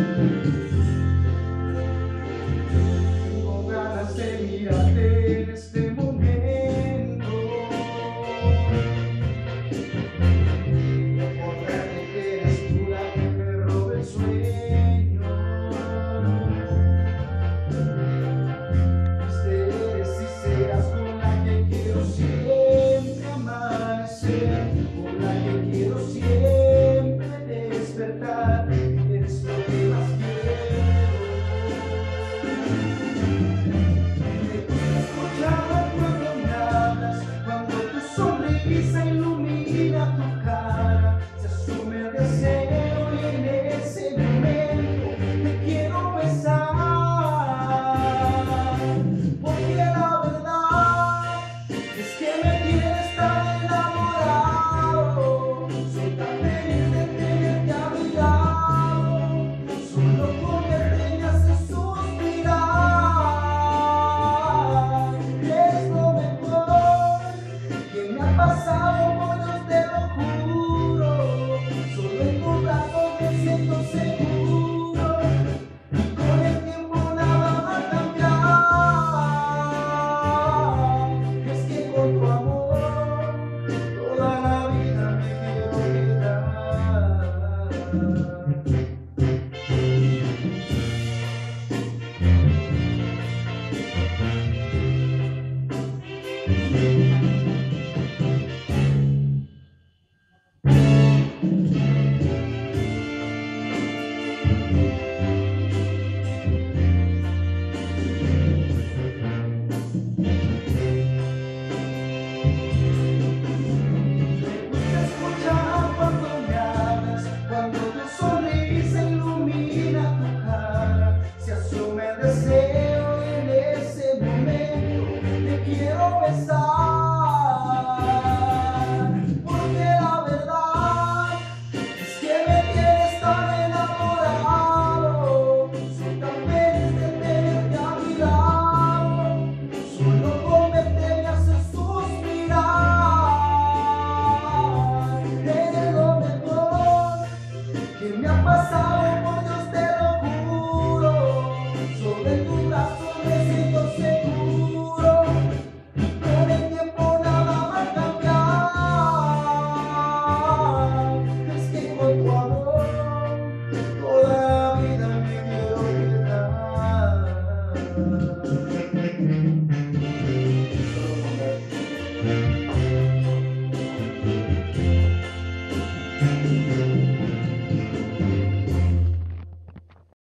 Tengo ganas de mirarte en este momento, recordarte que eres tú la que me roba el sueño. Eres y serás con la que quiero siempre amanecer, con la que quiero siempre despertar. Eres lo que más quiero. Me gusta escuchar cuando me hablas, cuando tu sonrisa ilumina tu cara. Se asume el deseo y en ese momento te quiero besar. Porque la verdad es que me tienes tan enamorado. Soy tan feliz de tenerte a mi lado. Solo con verte me hace suspirar. Es lo mejor que me ha pasado, por Dios te lo juro. Solo en tu brazo me siento seguro. Con el tiempo nada va a cambiar. Es que con tu amor toda la vida me quiero quedar. Me gusta escuchar cuando me hablas, cuando tu sonrisa ilumina tu cara. Se asume el deseo y en ese momento te quiero besar. Porque la verdad es que me tienes tan enamorado. Soy tan feliz de tenerte a mi lado. Solo con verte me hace suspirar. Eres lo mejor que me ha pasado, por